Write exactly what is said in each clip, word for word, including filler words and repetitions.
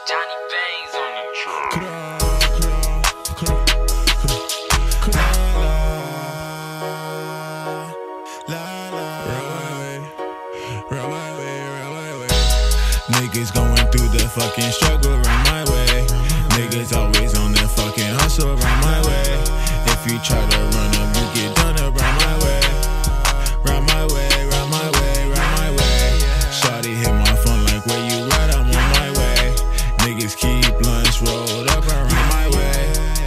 Johnny Bangs on the track. Niggas going through the fucking struggle around my way. Niggas always on the fucking hustle around my way. If you try to run up, you get done up around my way. Round my way, round my way, round my way. Shawty hit my phone like, where you at? I'm on my way. Niggas keep blunts rolled up around my way.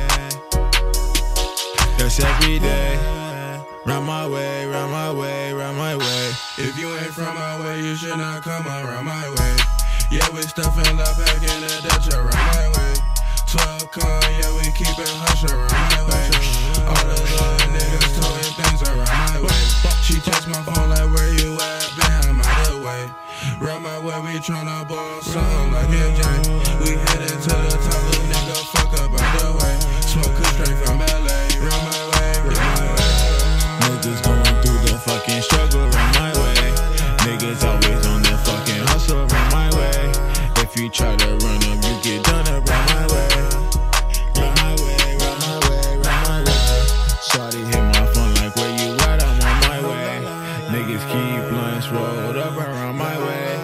That's every day. Round my way, round my way, round my way. If you ain't from my way, you should not come around my way. Yeah, we stuffing up back in the Dutch around my way. twelve con, yeah, we keep it hush around my way. All the little niggas toting things around my way. She text my phone like, where you at? Bam, I'm out the way. Round my way, we tryna ball something like M J. We headed to the top, little nigga, fuck up out the way. Smoking straight from L A. Round my way, round my way. Niggas going through the fucking struggle around my way. Niggas always on the fucking hustle around my way. If you try to run up, you get done up around my way. Round my way, round my way, round my way. Shawty hit my phone like, where you at? I'm on my way. Niggas keep blunts rolled up around my way.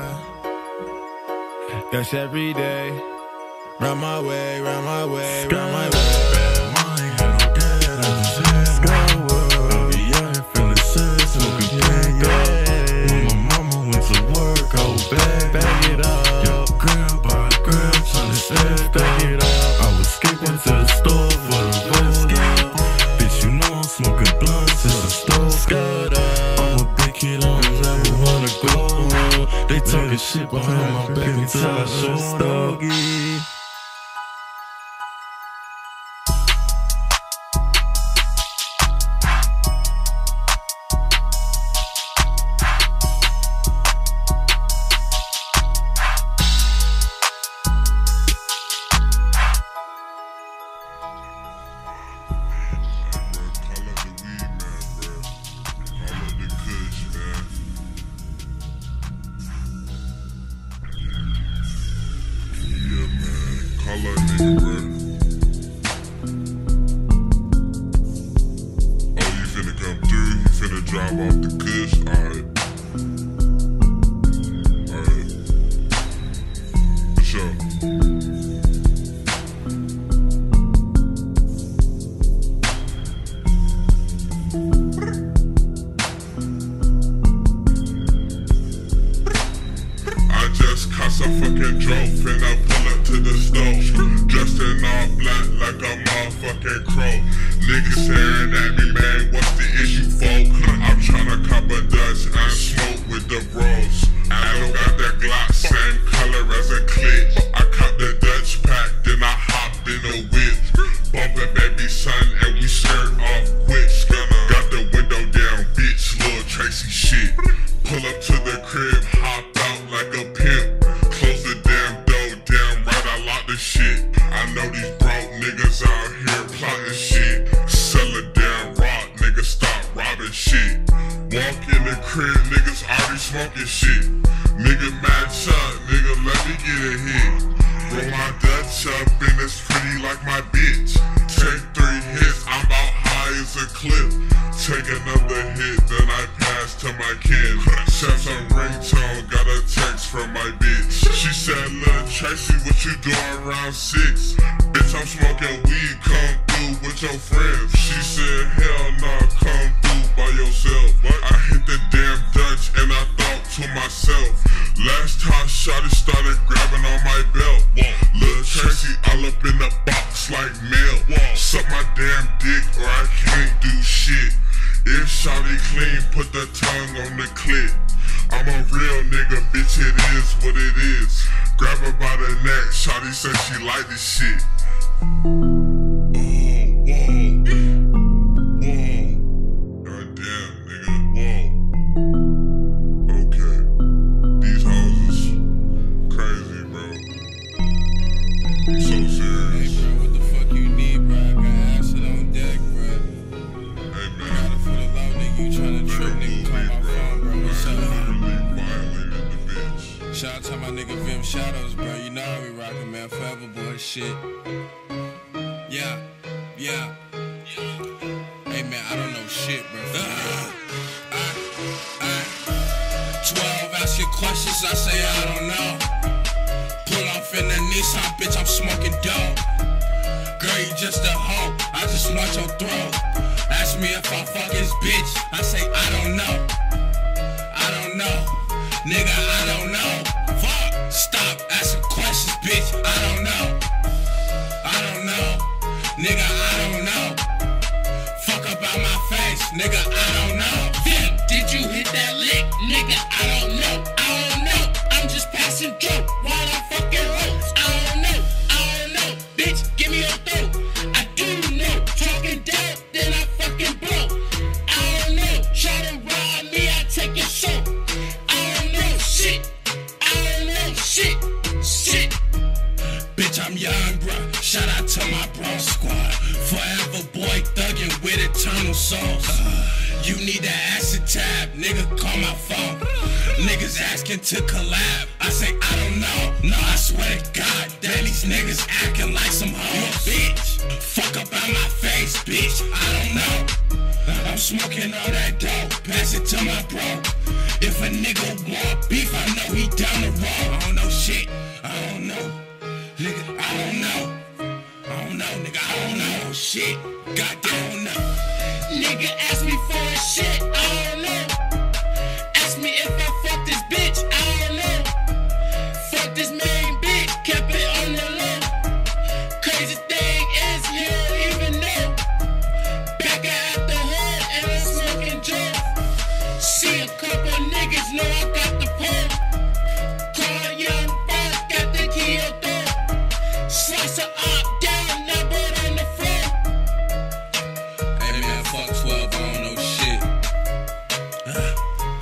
That's every day. Round my way, round my way, round my way. They talking shit behind my back until I show stogie. Holla, nigga, bro. Oh, you finna come through? You finna drop off the kush? Alright. Alright. For sure. I just caught some fucking drove and I pull up to the stove. Dressed in all black like a motherfucking crow. Niggas staring at me, man, what's the issue, folk? I'm tryna cop a Dutch and smoke with the bros. I don't got that Glock, same color as a clip. I cop the Dutch pack, then I hopped in a whip. Bumpin' baby son and we skirt off quick. Got the window down, bitch, Lil Tracy shit. Pull up to the crib, hop out like a pimp. Close the damn door, damn right I lock the shit. I know these broke niggas out here plotting shit. Sell a damn rock, nigga, stop robbing shit. Walk in the crib, niggas already smoking shit. Nigga match up, nigga, let me get a hit. Roll my Dutch up and it's pretty like my bitch. Take three hits, I'm about high as a clip. Take another hit, then I pass to my kin. Samsung ringtone, got a text from my bitch. She said, Lil Tracy, what you doing around six? Bitch, I'm smoking weed, come through with your friends. She said, hell nah, come through by yourself. I hit the damn Dutch and I thought to myself, last time shawty started grabbing on my belt. Lil Tracy all up in the box like mail. Suck my damn dick or I can't do shit. If shawty clean, put the tongue on the clit. I'm a real nigga, bitch, it is what it is. Grab her by the neck, shawty said she like this shit. Oh, whoa. Whoa. Goddamn, nigga, whoa. Okay. These hoes is crazy, bro. I'm so serious. Hey, bro, what the fuck you need, bro? I got acid on deck, bro. Hey, man. Gotta for the low, nigga, you tryna trip, nigga, call my phone, bro. What's up? Literally violated the bitch. Shout out to my nigga Vim them shadows, bro. You know how we rockin', man. Forever boy shit. Yeah, yeah. Hey, man, I don't know shit, bro. Uh, I, I, twelve, ask your questions, I say I don't know. Pull off in the Nissan, bitch, I'm smoking dope. Girl, you just a hoe, I just want your throat. Ask me if I fuck his bitch, I say I don't know. I don't know, nigga, I don't know. Fuck, stop asking questions, bitch, I don't know. I don't know, nigga, I don't know. Fuck about my face, nigga, I don't know. Yeah, did you hit that lick, nigga? I don't know, I don't know. I'm just passing through while I'm fucking hoes. I don't know, I don't know, bitch, give me your throat. I do know, talking down, then I fucking blow. I don't know, try to rob me, I take your soul. I don't know shit, I don't know shit, shit. Bitch, I'm young, bro. Shout out to my bro squad. Forever boy thuggin' with eternal souls. Uh, you need that acid tab, nigga, call my phone. Niggas asking to collab. I say I don't know. No, I swear to God, damn these niggas acting like some hoes. Bitch, fuck up out my face, bitch. I don't know. I'm smoking all that dope. Pass it to my bro. If a nigga want beef, I know he down the road. I don't know shit. I don't know. Nigga, I don't know. I don't know, nigga, I don't know shit. Goddamn, no. Nigga ask me for a shit, I don't know. Ask me if I fuck this bitch, I don't know. Fuck this main bitch, kept it on the low. Crazy thing is, he don't even know. Back at the hood and I'm smoking joe. See a couple niggas know I got the pole. Call young boss, got the key out there. Slice her up down, now put on the floor. Hey man, fuck twelve, I don't know shit. Uh,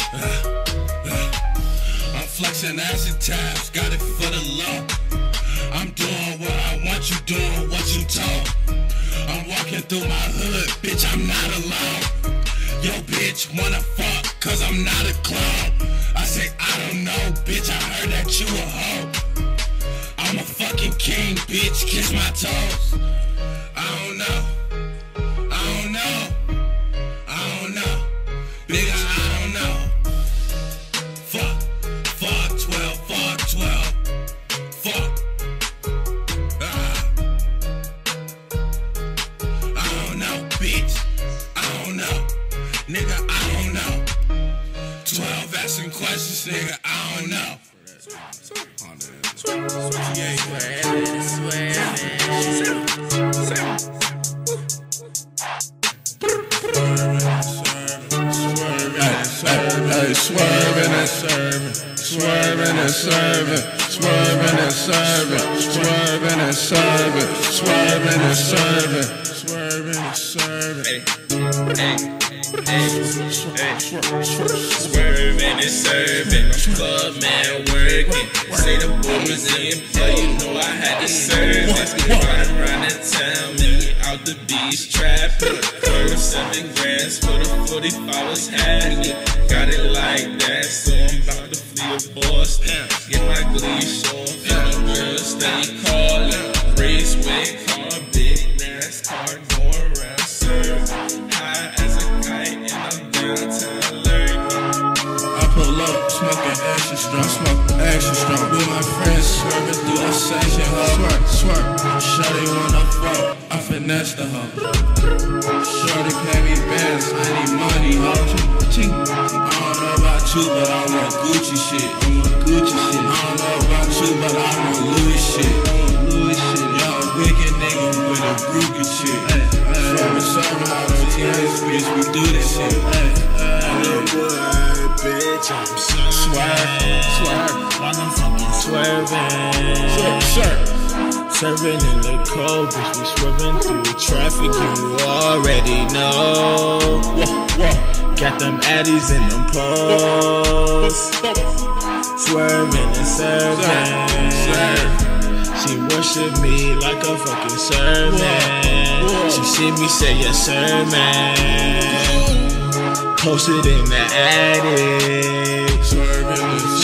uh, uh. I'm flexing acid tabs, got it for the low. I'm doing what I want, you doing what you told. I'm walking through my hood, bitch, I'm not alone. Yo, bitch, wanna fuck, cause I'm not a clone. I say, I don't know, bitch, I heard that you a hoe. I'm a fucking king, bitch, kiss my toes. I don't know. I don't know. I don't know. Nigga, I don't know. Fuck. Fuck twelve. Fuck twelve. Fuck. Ah. I don't know, bitch. I don't know. Nigga, I don't know. twelve asking questions, nigga, I don't know. Hey, swerving and serving, swerving and serving, swerving and serving, swerving and serving, swerving and serving, swerving and serving. Hey, hey, swerving and serving, club man working. Say the boy was in play, you know I had to serve it. Riding around the town, me out the beach trapping. First seven grands for the forty-five was having. Got it like that, so I'm about to flee to Boston. Get my glee show, and my girl steady calling. Raceway car, big NASCAR, going around serving. High as a kite, and I'm downtown learning. I pull up, smoking extra strong, smoking extra strong. With my friends swerving through the section, swerve, swerve. Shorty wanna fuck, I finesse the hoe. Shorty pay me bands, I need money, ho. I don't know about you, but I want Gucci shit. I want Gucci shit. I don't know about you, but I want Louis shit. I want Louis shit. Y'all wicked nigga with a brookie shit. Serving, serving out on T S, bitch, we do this shit. Hollywood, bitch, I'm swerving, swerving, swerving, swerving, swerving. Serving in the cold, bitch, we swerving through the traffic, you already know. Whoa, whoa. Got them addies in them poles. Swerving and serving. She worship me like a fucking sermon. She see me say yes, sir, man. Posted in the attic. Swerving,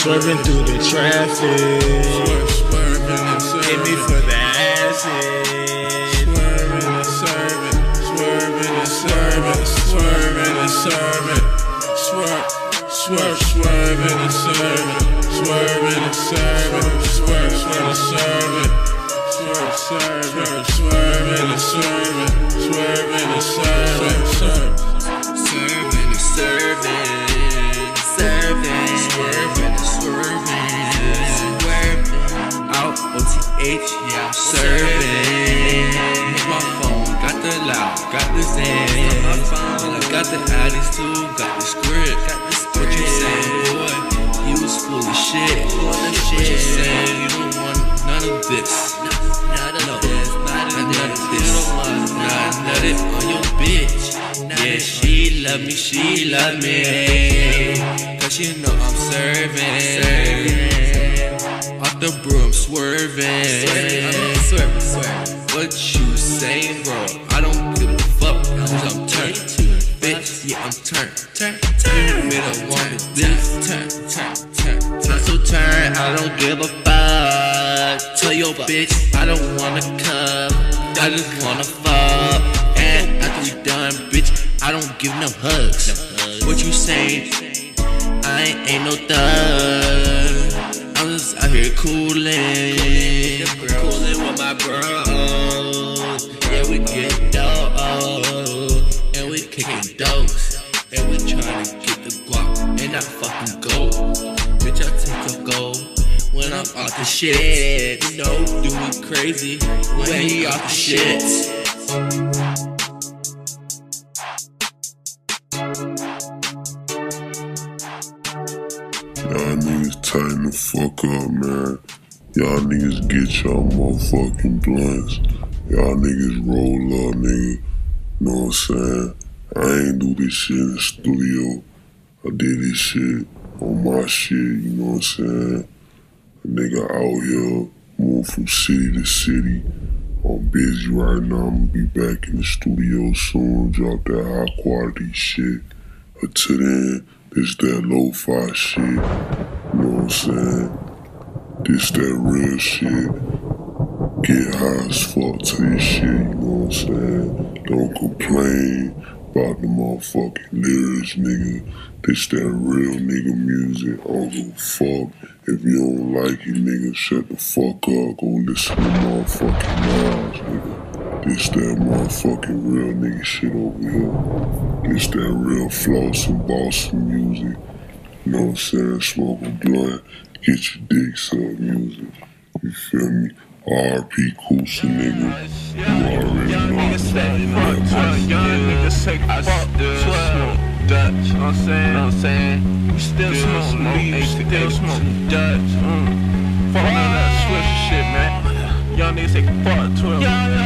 swerving through the traffic. Swerving and serving. Hit me for the acid. Swerving and serving. Swerving and serving. Swerving and serving. Swerve, swerve, swerving and serving. Swerving and serving. Swerve, swerve and serving. Swerve, swerve, swerving and serving. Swerving and serving. Serving and serving. Serving. Swerving and swerving. Swerving. Out O T H, yeah, serving. Hit my phone, got the loud, got the zen. Got the addies too, got the script. What you saying, boy? You was full of shit. What you saying? You don't want none of this. None of this, none of this. Not nutted on your bitch. Yeah, she love me, she love me. Cause you know I'm serving. Off the broom, swerving. Swerving, swerving. What you saying, bro? I don't give a fuck, cause I'm turned. Bitch, yeah, I'm turned. Turn, turn. You better want me this. Turn, turn, turn. Turn, so turn. I don't give a fuck. Tell your bitch I don't wanna come. I just wanna fuck. And after we done, bitch, I don't give no hugs. What you saying? I ain't, ain't no thug. I'm just out here coolin'. Coolin' with my bros. Yeah, we get dope. And we kickin' dose. And we tryna get the guap and not fucking gold. Bitch, I take your gold when I'm off the shit. You know, do me crazy when he off the shit. Y'all niggas tighten the fuck up, man. Y'all niggas get y'all motherfucking blunts. Y'all niggas roll up, nigga. Know what I'm saying? I ain't do this shit in the studio. I did this shit on my shit, you know what I'm saying? A nigga out here, move from city to city. I'm busy right now, I'm gonna be back in the studio soon, drop that high quality shit. Until then, this that lo-fi shit, you know what I'm saying? This that real shit. Get high as fuck to this shit, you know what I'm saying? Don't complain about the motherfucking lyrics, nigga. This that real nigga music. I don't give a fuck. If you don't like it, nigga, shut the fuck up. Go listen to motherfucking Nas, nigga. This that motherfucking real nigga shit over here. This that real floss and Boston music. You know what I'm saying? Smoke a blunt, get your dick sucked music. You feel me? R P Kusa, nigga. You already know. Young niggas say fuck twelve Dutch, you know what I'm saying? Know what I'm saying? We still smoke weed, still smoke Dutch. Mm. Fuck all that switch shit, man. Young niggas say fuck twelve.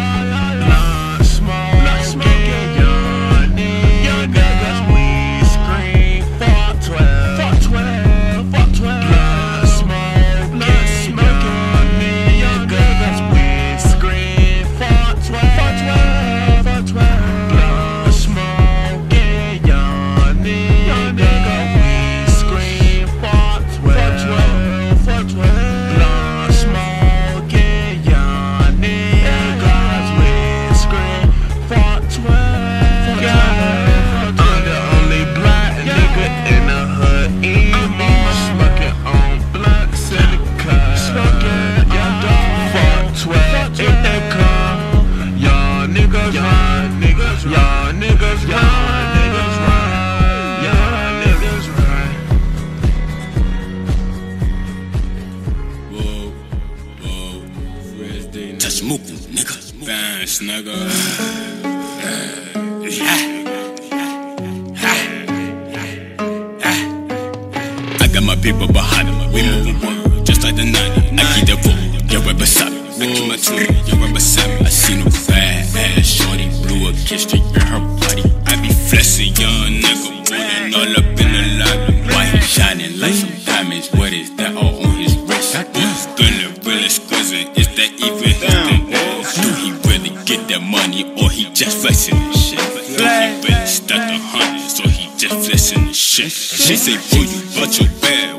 Blunt smoke, blunt smoking, young niggas we scream fuck twelve, fuck twelve, fuck twelve. Blunt smoke, blunt smoking, young niggas we scream fuck twelve, fuck twelve, fuck twelve. Blunt smoking, young niggas we scream fuck twelve, fuck twelve. Blunt smoking, young niggas we scream fuck twelve, fuck twelve. I'm the only black nigga in the hood. Emo smoking on blunts in the car. Smoking on fuck twelve. If they come, y'all niggas run, niggas, y'all niggas run, niggas run, y'all niggas run. Whoa, whoa, where's the touch Mooku, nigga? Fans, nigga. I got my people behind me. We moving one, just like the ninety. I keep the vote, you're right beside me. I keep my tune, you're right beside me. I see no bad ass shorty, blew a kiss to your her body. I be flexing, young nigga, rolling all up in the lobby. Why he shining like some diamonds? What is that all on his wrist? What's gonna really squeezing? Is that even his thing? Do he really get that money or he just flexing this shit? Do he really stack the hundreds or he just flexing this shit? She say, boy, you bought your bag. What is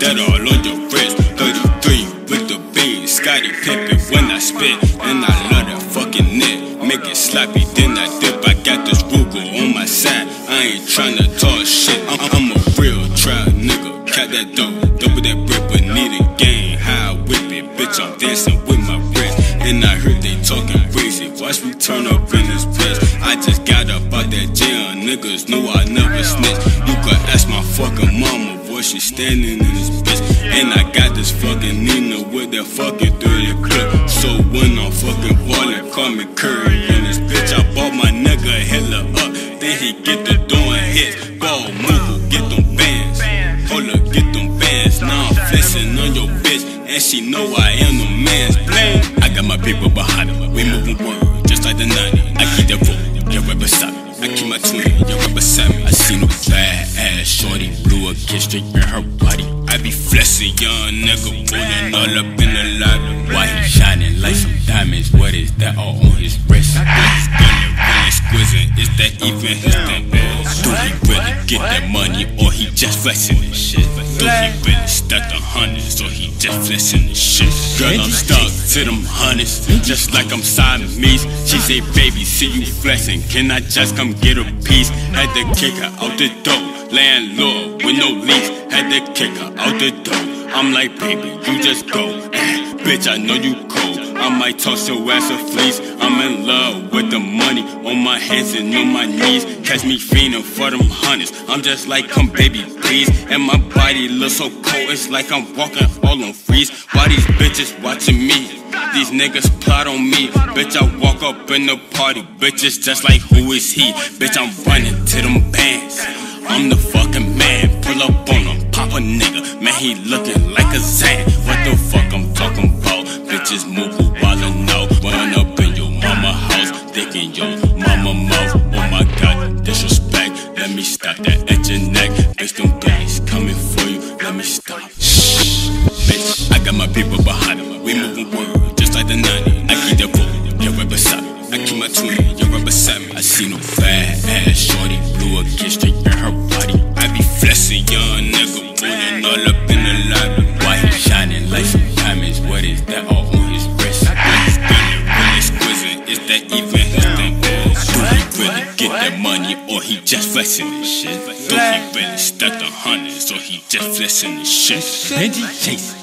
that all on your wrist. thirty-three with the beam, Scottie Pippen when I spit. And I love that fucking neck, make it sloppy, then I dip. I got this Ruger on my side, I ain't tryna talk shit. I'm, I'm a real trap nigga, count that dough, double that brick, but need a gang. How I whip it, bitch, I'm dancing with my wrist. And I heard they talking crazy, watch me turn up in this bitch. I just got up out that jail, niggas knew I never snitch. You could ask my fucking mama, boy, she standing in this bitch. And I got this fucking Nina with that fucking thirty clip. So when I'm fucking ballin', call me Curry in this bitch. I bought my nigga hella up, then he get to doing hits. Ball move, get them bands. Hold up, get them bands. Now I'm flexing on your bitch, and she know I am the man's plan. I got my people behind me, we moving word just like the nineties. I keep that roll, you're right beside me. I keep my twin, you're right beside me. I seen a bad ass shorty, blew a kiss straight in her body. I be flexing, young nigga, rolling all up in the lobby. Why he shining like some diamonds? What is that all on his wrist? He's gunning, really exquisite. Is that even his thing? Do he really get that money, or he just flexing this shit? Do he really stack the hundreds, or he just flexing this shit? Girl, I'm stuck to them hundreds, just like I'm Siamese. She say, baby, see you flexing, can I just come get a piece? Had to kick her out the door, landlord with no lease. Had to kick her out the door. I'm like, baby, you just go. Eh, bitch, I know you cold. I might toss your ass a fleece. I'm in love with the money, on my hands and on my knees. Catch me fiending for them hundreds. I'm just like, come baby, please. And my body looks so cold, it's like I'm walking all on freeze. Why these bitches watching me? These niggas plot on me. Bitch, I walk up in the party, bitches just like, who is he? Bitch, I'm running to them bands. I'm the fucking man, pull up on him, pop a nigga. Man, he looking like a Zan. What the fuck I'm talking about? Bitches move while I know. Run up in your mama house, thinking your mama mouth. Oh my god, disrespect. Let me stop that at your neck. Bitch, them guys coming for you. Let me stop. Shh, bitch, I got my people behind me. We moving word just like the nineties. I keep that roll, you're right beside me. I keep my twin, you're right beside me. I seen no fat ass shorty, blew a kiss straight in her body. I be flexing, young nigga, rolling all up in the lobby. Why he shining like some diamonds? What is that all on his wrist? He's gunning, really exquisite. Is that even his thing? Do he really get that money, or he just flexing this shit? Do he really stack the hundreds, or he just flexing this shit? Benji Chase,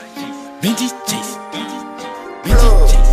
Benji Chase, Benji Chase.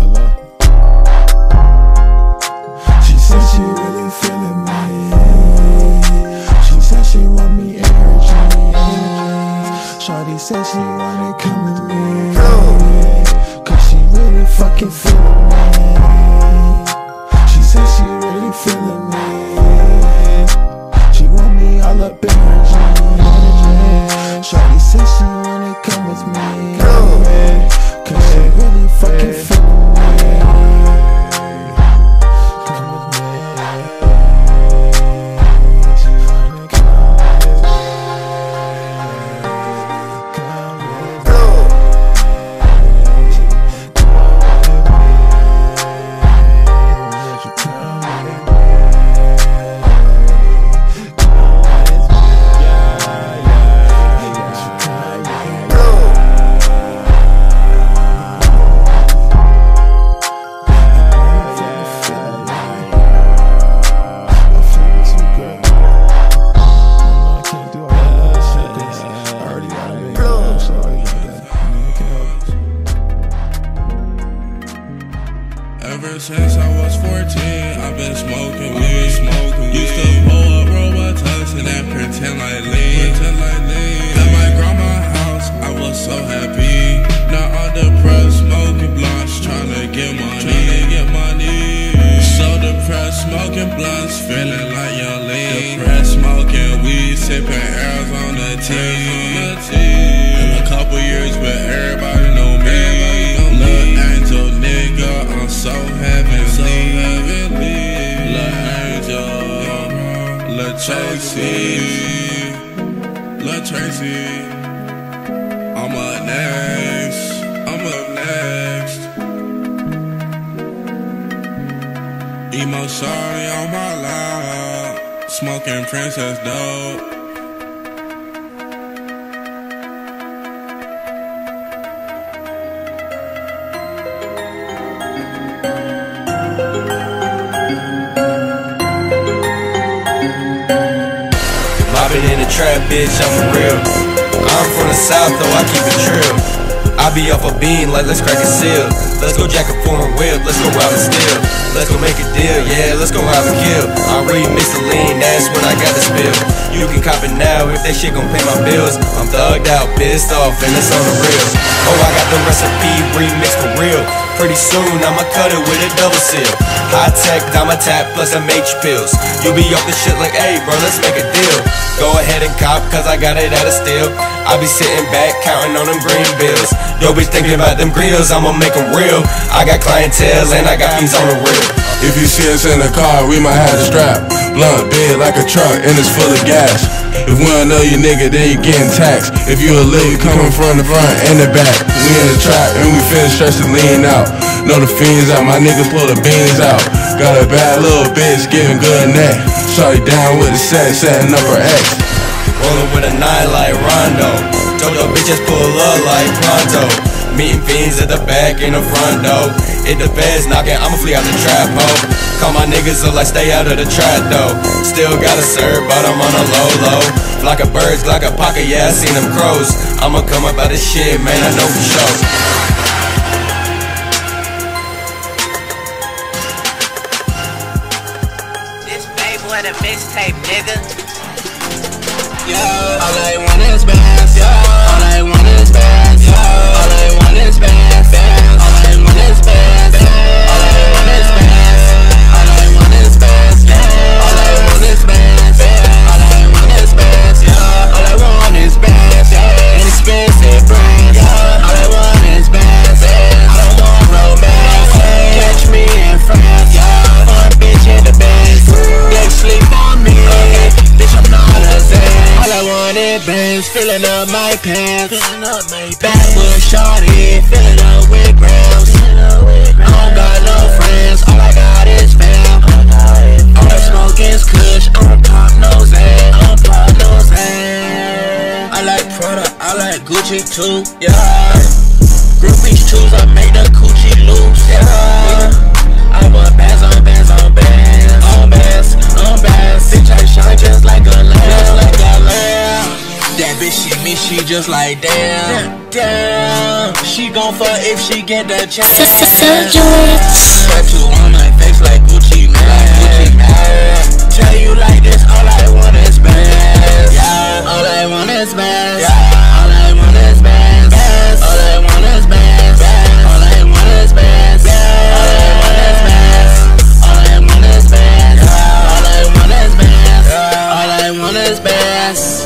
She said she really feeling me. Ever since I was fourteen, I've been smoking weed. Smoking Used to pull up Robitussin and pretend like lean. At my grandma's house, I was so happy. Now I'm depressed, smoking blunts, tryna get money. Get money. So depressed, smoking blunts, feeling like young lean. Depressed, smoking weed, sipping airs on the team. In a couple years, but everybody know me. Lil' Angel, nigga, I'm so heavenly. Lil' Angel, Lil' Tracy, Lil' Tracy. I'm up next, I'm up next. Emo shawty on my lap, smoking Princess dope. Mobbing in the trap, bitch, I'm for real. I'm from the south, though I keep it trill. I be off a bean like let's crack a seal. Let's go jack a foreign whip, let's go out and steal. Let's go make a deal, yeah, let's go have a kill. I remix the lean, that's when I got the spill. You can cop it now if that shit gon' pay my bills. I'm thugged out, pissed off, and it's on the real. Oh, I got the recipe remix for real. Pretty soon I'ma cut it with a double seal. High tech, Dama tap plus some H pills. You be off the shit like, hey bro, let's make a deal. Go ahead and cop, cause I got it at a steal. I be sitting back, counting on them green bills. Yo be thinking about them grills, I'ma make them real. I got clientele and I got things on the real. If you see us in the car, we might have a strap. Blunt big like a truck and it's full of gas. If we don't know you nigga, then you getting taxed. If you a lil, coming from the front and the back. We in the trap and we finna stretch the lean out. Know the fiends out, my niggas pull the beans out. Got a bad little bitch, giving good neck. Shorty down with the set, setting up her ex. Rollin' with a nine like Rondo. Told your bitches pull up like pronto. Meeting fiends at the back and the front door. It depends, knocking, I'ma flee out the trap hole. Call my niggas up like stay out of the trap though. Still gotta serve, but I'm on a low low. Flock of birds, like a pocket, yeah, I seen them crows. I'ma come up out of shit, man, I know for sure. This babe with a mixtape, nigga. Yo, all I want is bands. Yo, all I want is bands. Yo, all I want is bands. All I want is bands. All I want is bands. All I want is bands. All I want is bands. All I want is bands. All I want is bands. Inexpensive brands. All I want is bands. I don't want romance. Catch me in France. One bitch in the bands. They sleep on me. Bitch, I'm not a zen. All I want is bands. Filling up my pants. Backwood shawty. Filling up with grams. I don't got no friends. All I got is fam. All I smoke is kush. I don't pop no Zan. I don't pop no Zan. I like Prada. I like Gucci too. Yeah. Groupies choose. I make the coochie loose. Yeah. I want bands on bands on bands. On bands. On bands. Bitch, I shine just like a lamp. Just like a lamp. That bitch she me, she just like damn, damn. She gon' fuck if she get the chance. Tattoo on my face like Gucci man, like Gucci man. Tell you like this, all I want is bands. Yeah, all I want is bands. Yeah, all I want is bands. All I want is bands. All I want is bands. All I want is bands. All I want is bands. All I want is bands. All I want is bands.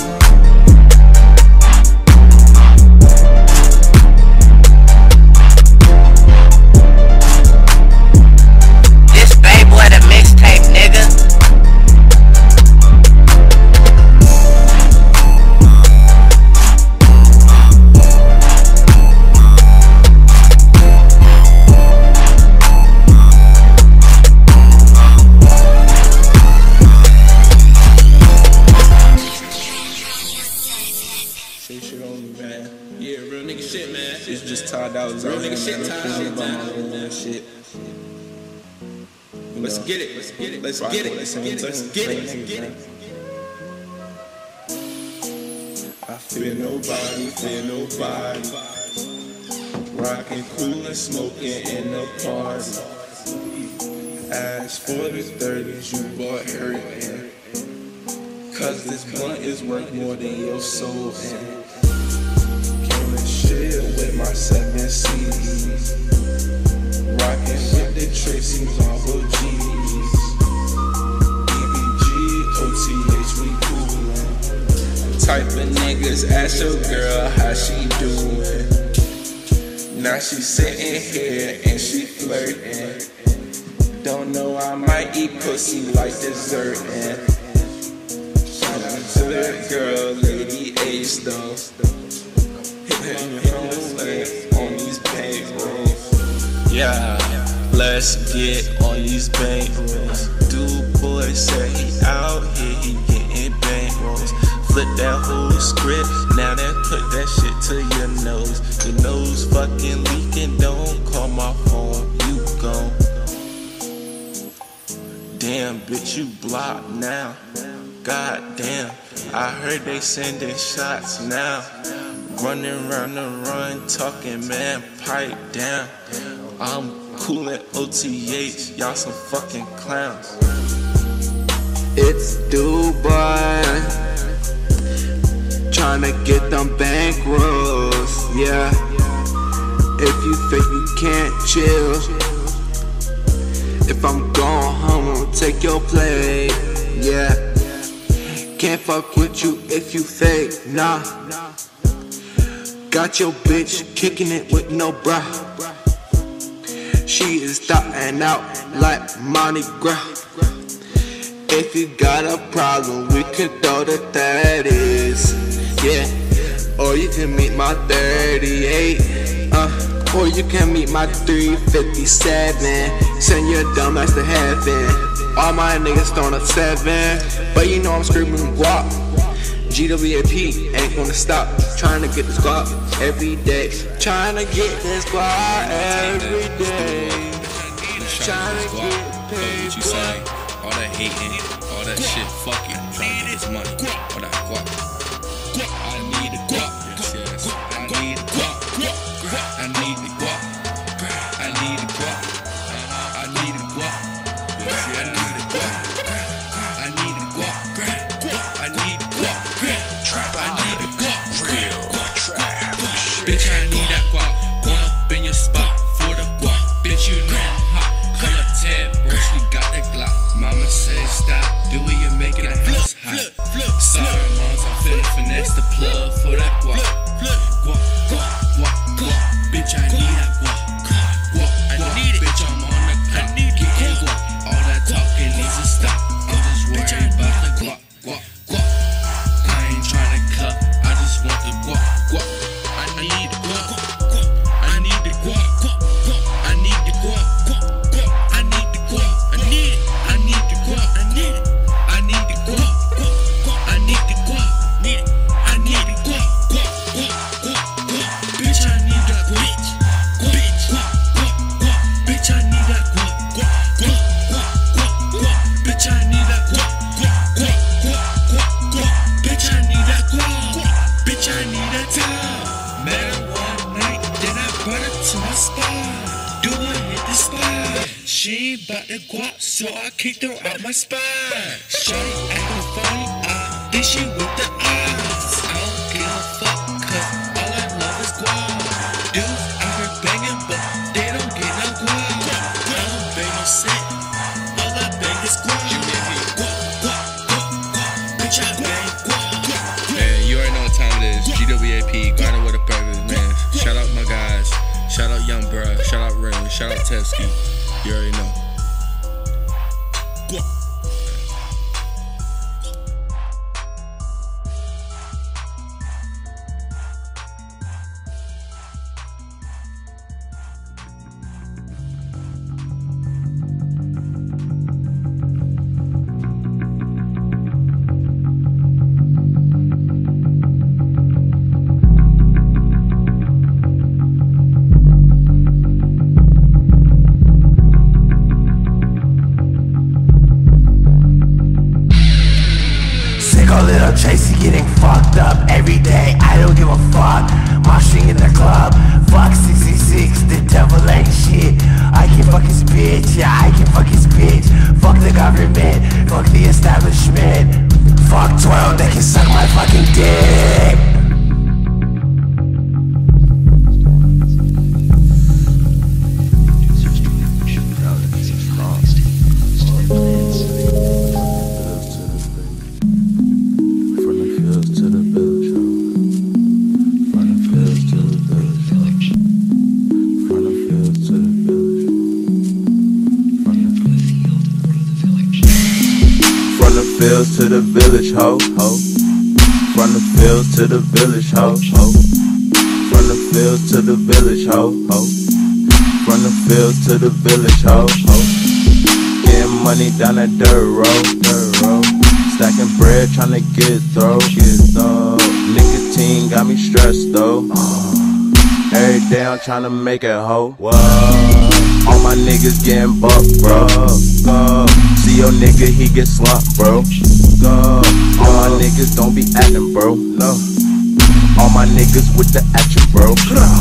Let's get it, let's get it, let's get it, let's get it, let's get it, let's get it. I feel nobody, feel nobody. rockin', coolin', smoking in the party. As for the thirties, you bought everything. Cause this blunt is worth more than your soul. And came and shit with my seven C's. Rockin' with the Tracy Marble G's. E B G, O T H, we coolin'. Type of niggas, ask your girl how she doing. Now she sitting here and she flirting. Don't know, I might eat pussy like dessert. And shout out to that girl, Lady Ace though. Hit me home on these bankrolls. Yeah, let's get on these bankrolls. Dude boy said he out here, he getting bankrolls. Flip that whole script, now then put that shit to your nose. Your nose fucking leaking, don't call my phone, you gone. Damn, bitch, you blocked now. God damn, I heard they sending shots now. Running round the run, talking man, pipe down. I'm coolin' O T H, y'all some fucking clowns. It's Dubai, tryna get them bankrolls, yeah. If you think you can't chill, if I'm going home, I'll take your plate, yeah. Can't fuck with you if you fake, nah. Got your bitch kicking it with no bra. She is starting out like Mardi Gras. If you got a problem, we can throw the thirties, yeah. Or you can meet my thirty-eight, uh. Or you can meet my three fifty-seven. Send your dumb ass to heaven. All my niggas throwing a seven, but you know I'm screaming guap. G W A P ain't gonna stop. Trying to get this guap every day. Trying to get this guap every day. Trying to get paid. What you say? All that hating, all that shit, fuck it. I'm trying to get this money. All that guap. I need a guap. Yes, yes. I need a guap. I need the guap. I need the guap. I need the guap. I need the guap. I need the guap. I need the guap. I need the guap. Bitch, I need that guap. Going up in your spot for the guap. Bitch, you know I'm hot. Color tab, bro, she got that Glock. Mama said stop, do it, you make it a house hot. Sorry, moms, I'm finna finesse the plug for that guap. Guap, guap, guap, guap. Bitch, I need that guap. Guap, I need it. Bitch, I'm on the clock. I need it. Guap. All that talking needs to stop. I'm just worried about the guap, guap, guap. I ain't tryna cuff, I just want the guap, guap. I need the guap, guap. I need the guap, guap, guap. I need the guap, guap, guap. I need the guap. I need it. I need the guap. I need it. I need the guap, guap, guap. I need the guap. Need it. I need the guap, guap, guap, guap, guap. Bitch, I need that guap. Bitch, guap, guap, guap. Bitch, I need that guap, guap, guap, guap, guap, guap. Bitch, I need that guap, guap, guap, guap, guap, guap. Bitch, I need that guap. Bitch, I need that time. Met her one night, then I brought her to my spot. Do I hit the spot? She ain't bout the guap, so I kicked her out my spot. Shawty acting funny, I think she with the eyes. I don't give a fuck, cause all I love is guap. Dudes out here banging, but they don't get no guap. I don't bang no set, all I bang is guap. Guap, guap, guap, guap. Bitch, I bang guap. Man, you already know what time it is. G W A P, grinding with a purpose, man. Shout out my guys. Shout out Young Bruh. Shout out Ring. Shout out Tevsky. You already know. Guap. Tracy getting fucked up every day. I don't give a fuck. Moshing in the club. Fuck C C C. six, the devil ain't shit. I can fuck his bitch, yeah, I can fuck his bitch. Fuck the government, fuck the establishment. Fuck twelve, they can suck my fucking dick. Fields to the village, ho, ho. From the fields to the village, ho, ho. From the fields to the village, ho, ho. From the fields to the village, ho, ho. Getting money down that dirt road, dirt road. Stacking bread, tryna get through, get through. Nicotine got me stressed though. Every day I'm tryna make it, ho. Whoa. All my niggas getting bucked, bro. Go. See your nigga, he get slumped, bro. Go. All my niggas don't be acting, bro. No. All my niggas with the action, bro.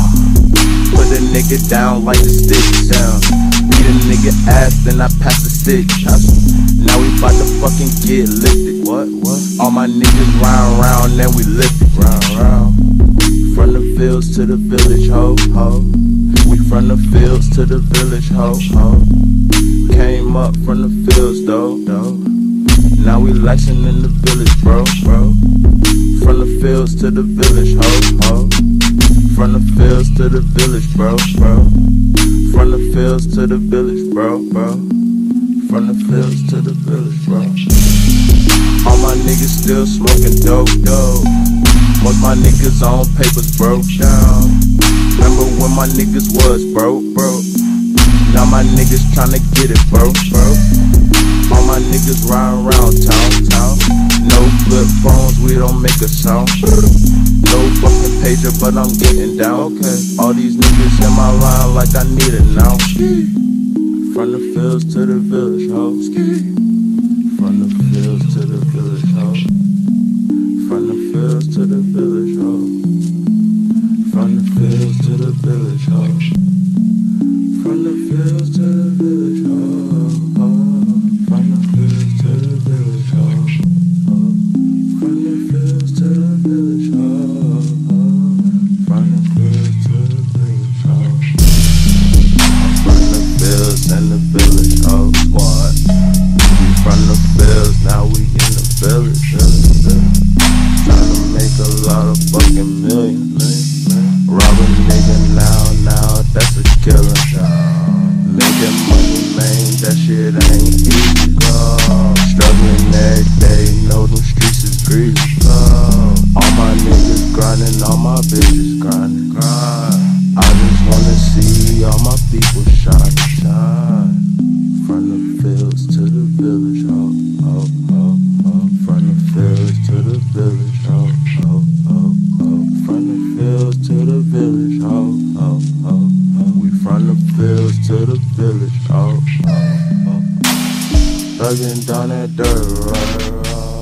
Put a nigga down like the stick down. Beat a nigga ass, then I pass the stick. Now we bout to fucking get lifted. What? What? All my niggas round round, then we lift it. Round round. From the fields to the village, ho, ho. We from the fields to the village, ho, ho. Came up from the fields, though, though. Now we lashing in the village, bro, bro. From the fields to the village, ho, ho. From the fields to the village, bro, bro. From the fields to the village, bro, bro. From the fields to the village, bro. All my niggas still smoking dope, dope. Most my niggas on papers broke down. Remember when my niggas was broke, broke. Now my niggas tryna get it, bro, bro. All my niggas ride around town, town. No flip phones, we don't make a sound. No fucking pager, but I'm getting down. Okay. All these niggas in my line like I need it now. From the fields to the village, ho. From the fields to the village, ho. From the fields to the village, ho. From the fields to the village, ho. From the fields to the village, ho. From the fields to the village, ho. From the fields to the village, ho. From the fields to the village, ho. From the fields and the village, ho. What? We from the fields, now we in the village, village, village. Tryna make a lot of fucking millions. Rob a nigga now, now that's a killer. Making money, man, that shit ain't easy. Go. Struggling every day, know them streets is greasy. Go. All my niggas grinding, all my bitches grinding. Grind. I just wanna see all my people shine, shine. From the fields to the village, ho, ho, ho, ho. From the fields to the village, ho, ho, ho, ho. From the fields to the village, ho, ho, ho, ho. We from the fields to the village, ho, ho, ho. Thuggin' down that dirt road.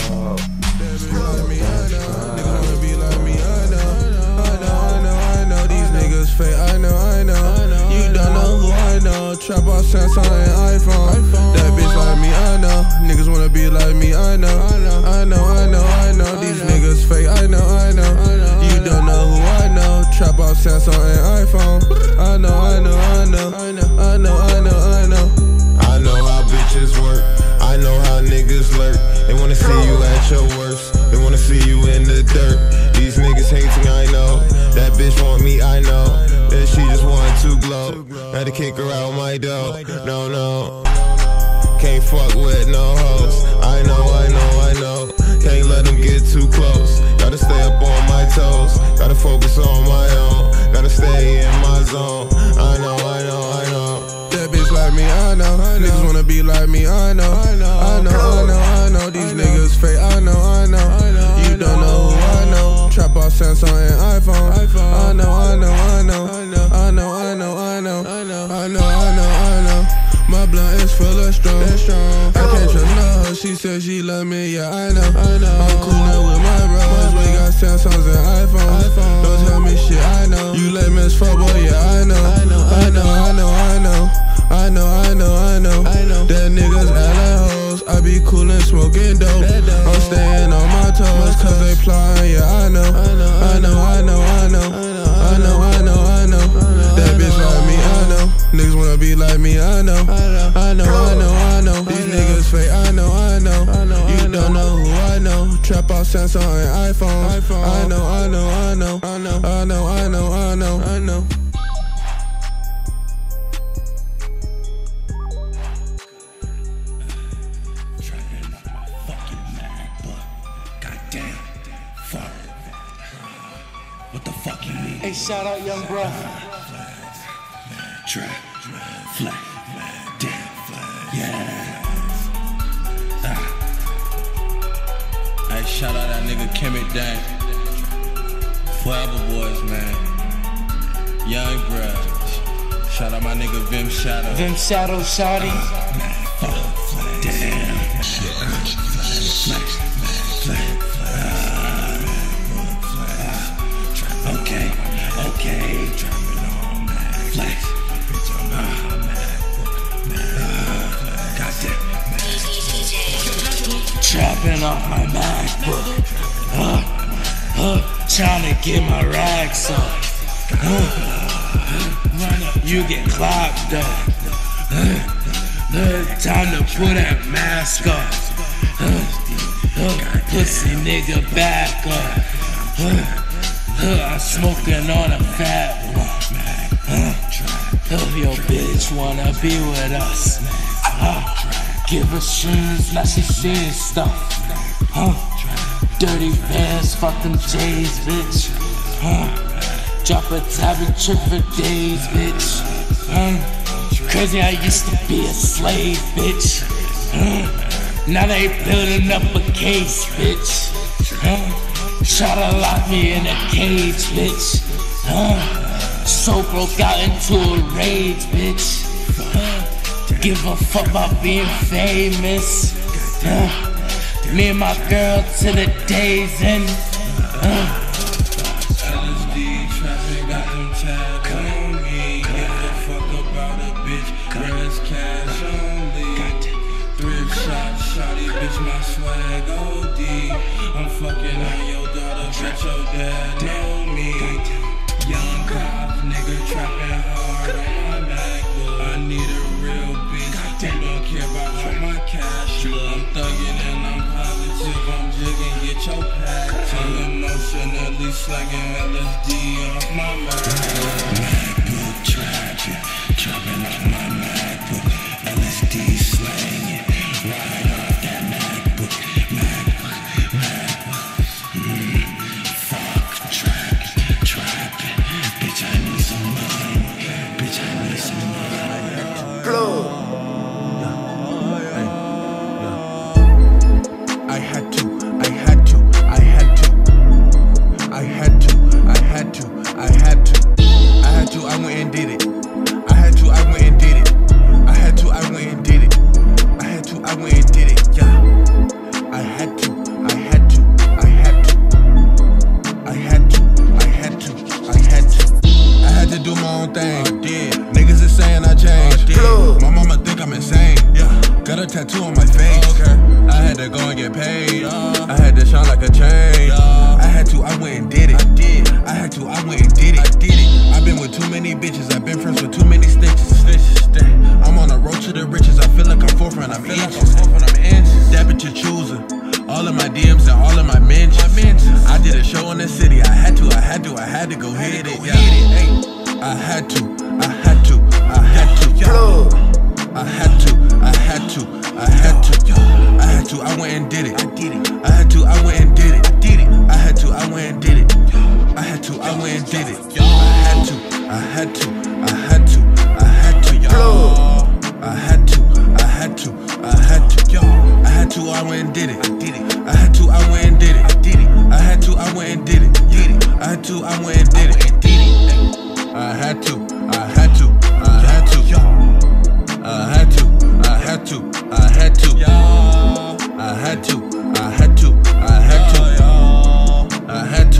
I know, I know, you don't know who I know. Trap out Samsung and iPhone. That bitch like me, I know. Niggas wanna be like me, I know. I know, I know, I know. These niggas fake, I know, I know. You don't know who I know. Trap out Samsung and iPhone. I know, I know, I know. I know, I know, I know, I know. I know how bitches work. I know how niggas lurk. They wanna see you at your worst. They wanna see you in the dirt. These niggas hating, I know. That bitch want me, I know. That she just wanted to glow. Had to kick her out my dough. No, no. Can't fuck with no hoes. I know, I know, I know. Can't let them get too close. Gotta stay up on my toes. Gotta focus on my own. Gotta stay in my zone. I know, I know, I know. That bitch like me, I know. Niggas wanna be like me, I know. I know, I know, I know, I know. These niggas fake, I know, I know. You don't know who I know. Trap out Samsung and iPhone. I know, I know, I know. I know, I know, I know. I know, I know, I know. My blunt is full of strong. I can't trust no her. She said she love me, yeah, I know. I'm coolin' with my bros. We got Samsungs and iPhones. iPhone. Don't tell me shit, I know. You let me fuck, boy, yeah, I know. I know, I know, I know, I know. I know, I know, I know. I know. That niggas act like hoes. I be coolin', smoking dope. I'm staying on my toes, cause they plotting, yeah, I know. I know, I know, I know, I know. I know, I know, I know. That bitch like me, I know. Niggas wanna be like me, I know. I know, I know, I know. These niggas fake, I know, I know. You don't know who I know. Trap out Samsung and iPhone. I know, I know, I know. I know, I know, I know, I know. I know. What the fuck you mean? Hey, shout out Young Bro. Trap, flat, damn, yeah. Ah. Hey, shout out that nigga Kimmy Dang. Forever Boys, man. Young Bro. Shout out my nigga Vim Shadow. Vim Shadow, shawty. Uh, man, fuck, damn. Flat, flat, okay, okay. Flex. Trapping off my MacBook. Uh, uh, trying to get my racks up. Uh, you get clapped up. Uh, uh, time to put that mask up. Uh, uh, pussy nigga back up. Uh, Uh, I'm smoking on a fat one. Uh, uh, your bitch wanna be with us. Uh, give her shoes, now she seeing stuff. Uh, dirty pants, fuck them J's, bitch. Uh, drop a tab and trip for days, bitch. Uh, crazy, I used to be a slave, bitch. Uh, now they building up a case, bitch. Uh, Try to lock me in a cage, bitch. Uh, so broke out into a rage, bitch. Uh, give a fuck about being famous. Uh, me and my girl to the day's end. Uh, L S D traffic got them tabs on me. Give a fuck about a bitch. Rest cash only. Thrift shop, shawty, bitch, my swag O D. I'm fucking on your daughter, bitch, your dad know me. Young cop, nigga, trapping hard on my MacBook. I need a real bitch who don't care about all my cash. I'm thugging and I'm positive, I'm jigging, get your pack. I'm emotionally slanging L S D off my MacBook. MacBook trapping, trapping off my MacBook. L S D slanging, right off that MacBook, MacBook, MacBook. Mm, fuck, trapping, trapping. Bitch, I need some money. Bitch, I need some money. Blow. I had to, I had to, I had to, I had to, I had to, I had to, I had to, I went and did it. I had to, I went and did it. I had to, I went and did it. I had to, I went and did it. Yeah. I had to, I had to, I had to, I had to, I had to, I had to. I had to do my own thing. I did. Niggas is saying I changed. I did. My mama think I'm insane. Yeah. Got a tattoo on my face. Okay. I had to go and get paid. Yeah. I had to shine like a chain. Yeah. I had to, I went and did it. I did. I had to, I went and did it. I did it. I've been with too many bitches. I've been friends with too many stitches. I'm on the road to the riches. I feel like I'm forefront. I'm inches. That bitch a chooser. All of my D Ms and all of my mentions. I did a show in the city. I had to, I had to, I had to go hit it. Yeah. I had to, I had to, I had to. I had to, I had to, I had to. I had to, I went and did it. I did it. I had to, I went and did it. I did it. I had to, I went and did it. I had to, I went and did it. I had to, I had to, I had to, I had to, y'all. I had to, I had to, I had to, y'all. I had to, I went and did it. I did it. I had to, I went and did it. I did it. I had to, I went and did it. Did it. I had to, I went and did it. I had to, I had to, I had to, I had to, I had to, I had to, I had to, I had to, I had to, I had to.